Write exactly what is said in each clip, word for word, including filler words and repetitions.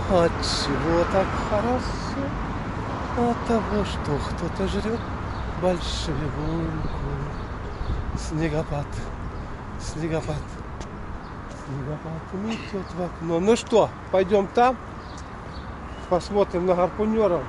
Отчего так хорошо? От того, что кто-то жрет большую булку. Снегопад, снегопад, снегопад метет в окно. Ну что, пойдем там, посмотрим на гарпунеров.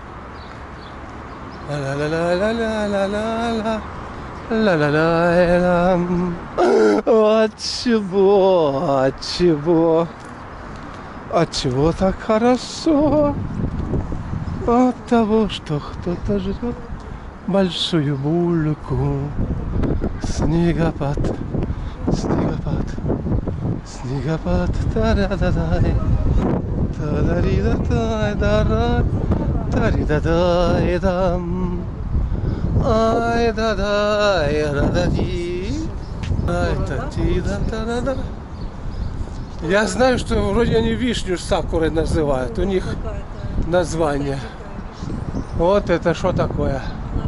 Ла-ла-ла-ла-ла-ла-ла-ла. Ла-ла-ла-ла. От чего, от чего, от чего так хорошо? От того, что кто-то жрет большую бульку. Снегопад, снегопад, снегопад, та-да-да-дай, та-да-ри-да-дай-да-ра, та-ри-да-дай-дам, ай-да-дай-ра-да-ди, ай-та-ти-да-та-да-да. Я знаю, что вроде они вишню с сакурой называют, у них название. Вот это что такое?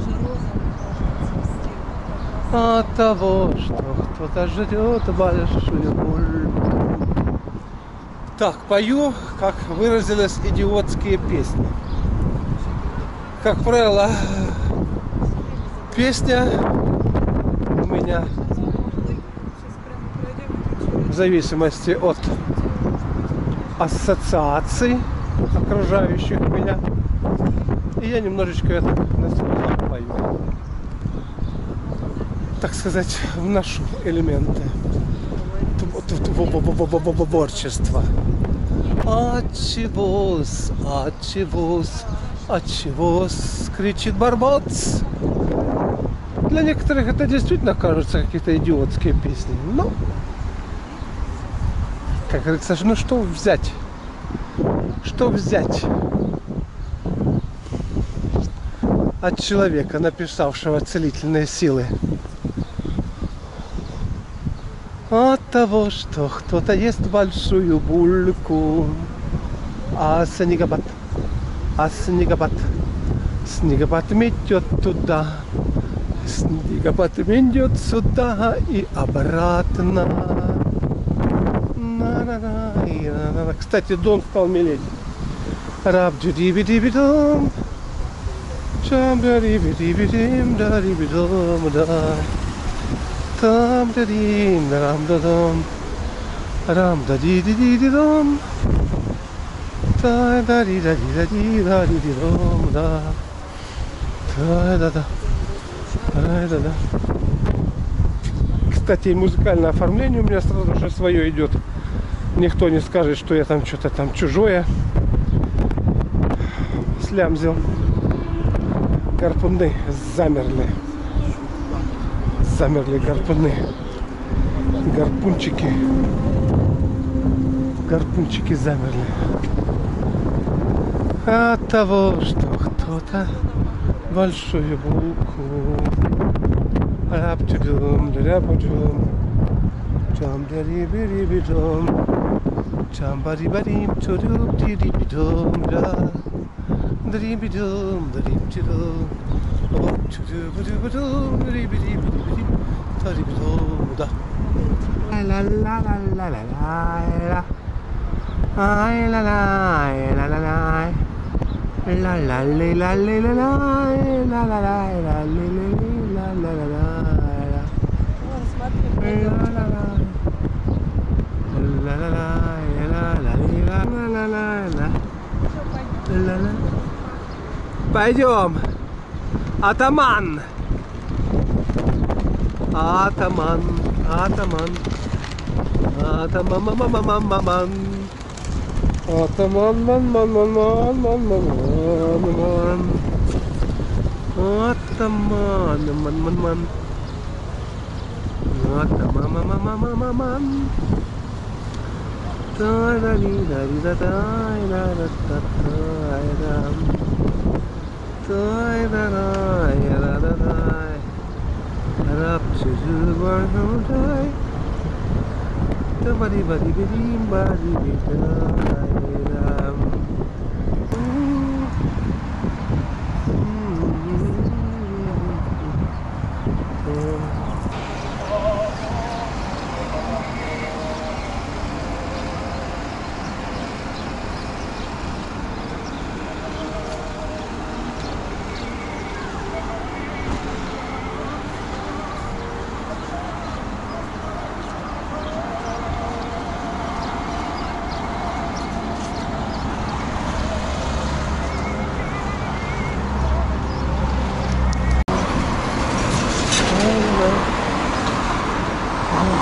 От того, что кто-то жрет большую боль. Так, пою, как выразились, идиотские песни. Как правило, песня у меня в зависимости от ассоциаций окружающих меня. И я немножечко это на себя пою. Так сказать, вношу элементы творчества. Отчего-с, отчего-с, отчего-с, кричит Барбоц. Для некоторых это действительно кажутся какие-то идиотские песни. Но, как говорится, ну что взять? Что взять от человека, написавшего целительные силы? От того, что кто-то ест большую бульку. А снегопад, а снегопад, снегопад метет туда, снегопад метет сюда и обратно. Кстати, дом стал мелеть. Раб-джи-диби-диби-дом, чам-да-диби-диби-дим, да-диби-дом, да. Там-да-дим, рам-да-дом, рам-да-ди-ди-ди-ди-дом, та-да-ди-да-ди-да-ди-да-ди-ди-дом, да. Та-да-да, та-да-да. Кстати, музыкальное оформление у меня сразу же свое идет. Никто не скажет, что я там что-то там чужое слямзил. Гарпуны замерли. Замерли гарпуны. Гарпунчики. Гарпунчики замерли. От того, что кто-то большую булку. Рап-чудум, дряпа-чудум. Чам-да-ри-би-ри-би-дом. Чам-ба-ри-ба-рим, чудум-ди-ди-би-дом, да. Дрим-би-дом, дрим-чудум. Чудум-чудум, дрим-би-ди-би-ди-би-ди. Та-ри-би-дом, да. Ла-ла-ла-ла-ла-ла-ла. Ай-ла-ла-ла-ла-ла-ла. Ла-ла-ли-ла-ли-ла-ла. Пойдем, атаман, атаман, атаман, атаман, маман, маман, атаман, ман, ман, ман, ман, ман, ман, ман, атаман, ман, ман, ман, атаман, маман, маман, маман.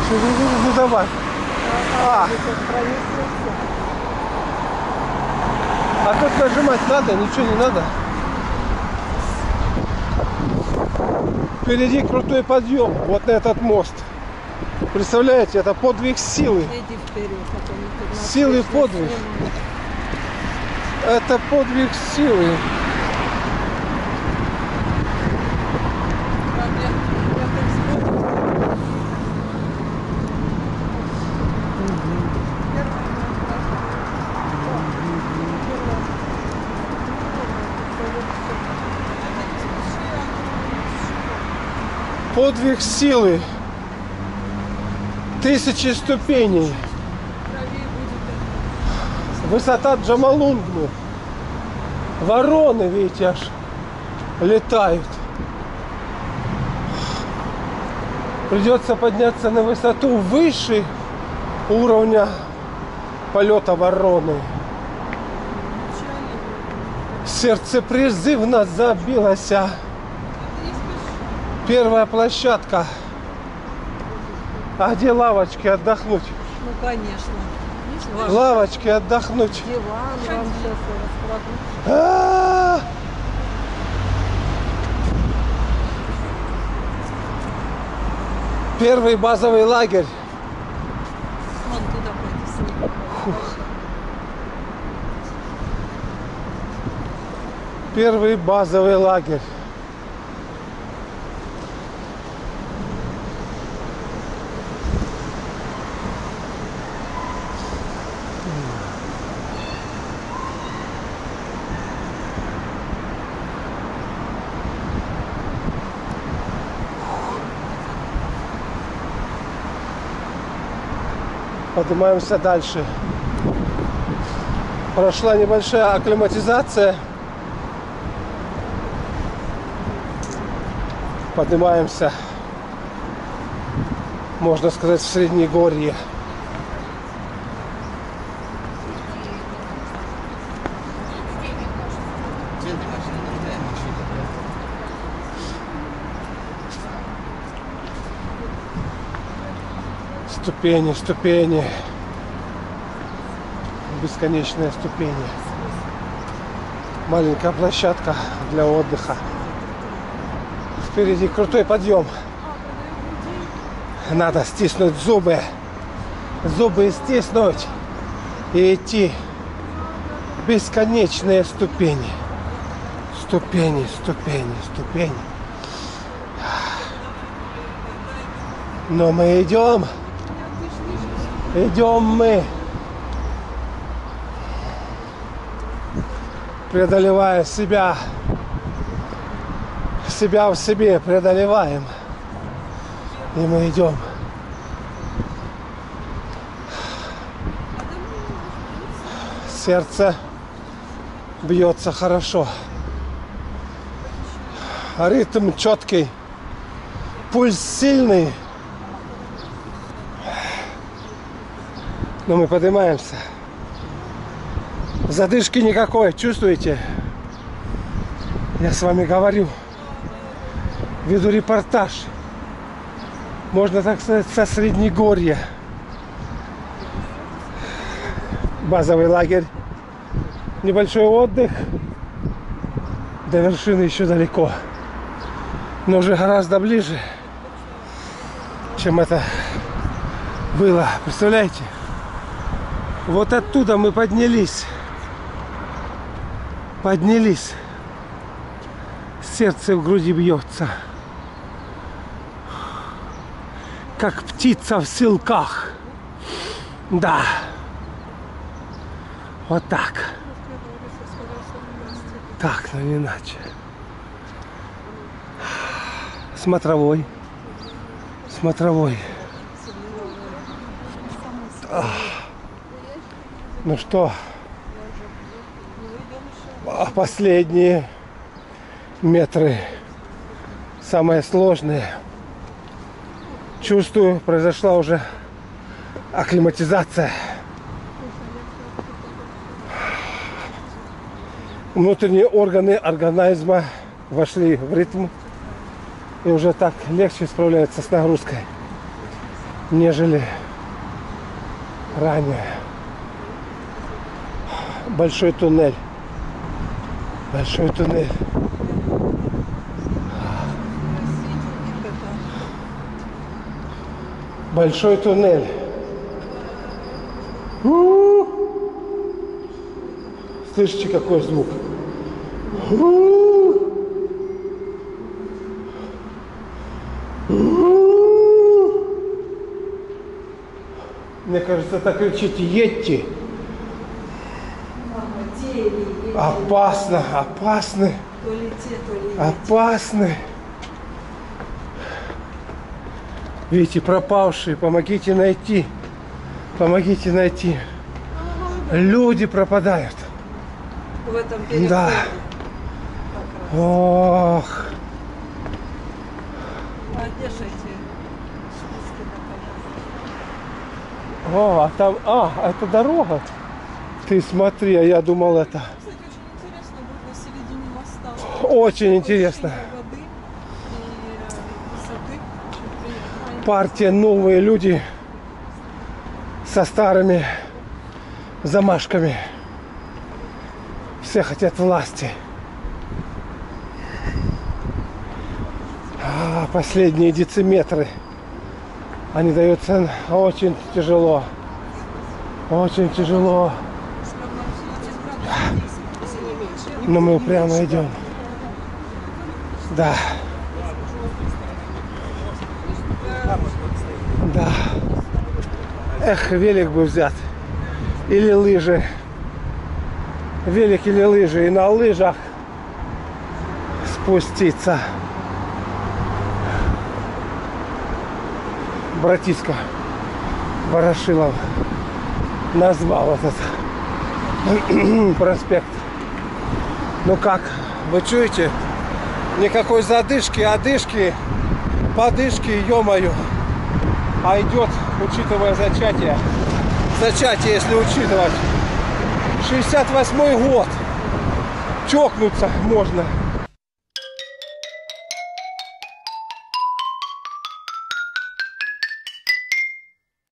Ну давай. А. А тут нажимать надо, ничего не надо. Впереди крутой подъем, вот на этот мост. Представляете, это подвиг силы. Иди вперед, а то Силы подвиг. Это подвиг силы. Подвиг силы. Тысячи ступеней. Высота Джомолунгмы. Вороны, видите, аж летают. Придется подняться на высоту выше уровня полета вороны. Сердце призывно забилось. Первая площадка. А где лавочки отдохнуть? Ну, конечно. Лавочки отдохнуть. Диван вам сейчас раскладут. А-а-а! Первый базовый лагерь. Вон туда пойти. Первый базовый лагерь. Поднимаемся дальше. Прошла небольшая акклиматизация. Поднимаемся, можно сказать, в Среднегорье. Ступени, ступени. Бесконечные ступени. Маленькая площадка для отдыха. Впереди крутой подъем. Надо стиснуть зубы. Зубы стиснуть. И идти. Бесконечные ступени. Ступени, ступени, ступени. Но мы идем. Идем мы. Преодолевая себя. Себя в себе преодолеваем. И мы идем. Сердце бьется хорошо. Ритм четкий. Пульс сильный. Но мы поднимаемся. Задышки никакой, чувствуете? Я с вами говорю. Веду репортаж. Можно так сказать, со Среднегорья. Базовый лагерь. Небольшой отдых. До вершины еще далеко. Но уже гораздо ближе, чем это было. Представляете? Вот оттуда мы поднялись. Поднялись. Сердце в груди бьется. Как птица в селках. Да. Вот так. Так, но не иначе. Смотровой. Смотровой. Ах. Ну что, последние метры, самые сложные. Чувствую, произошла уже акклиматизация. Внутренние органы организма вошли в ритм и уже так легче справляются с нагрузкой. нежели ранее. Большой туннель. Большой туннель. Большой туннель. У-у-у. Слышите, какой звук? У-у-у. У-у-у. Мне кажется, так кричите, едьте. Опасно, опасно. То ли те, то ли эти. Опасны. Видите, пропавшие, помогите найти. Помогите найти. Люди пропадают. В этом переходе. Да. Как раз. Ох. А где же эти списки наконец? О, а там, а, это дорога. Ты смотри, а я думал это. Кстати, очень интересно будет на середине моста. Очень интересно. Воды и высоты. Очень приятно. Партия «Новые люди» со старыми замашками. Все хотят власти. А, последние дециметры. Они даются очень тяжело. Очень тяжело. Но мы упрямо идем. Да. Да. Эх, велик бы взят. Или лыжи. Велик или лыжи. И на лыжах спуститься. Братишка Ворошилов назвал этот проспект. Ну как, вы чуете? Никакой задышки, одышки, подышки, ё-моё. А идет, учитывая зачатие. Зачатие, если учитывать. шестьдесят восьмой год. Чокнуться можно.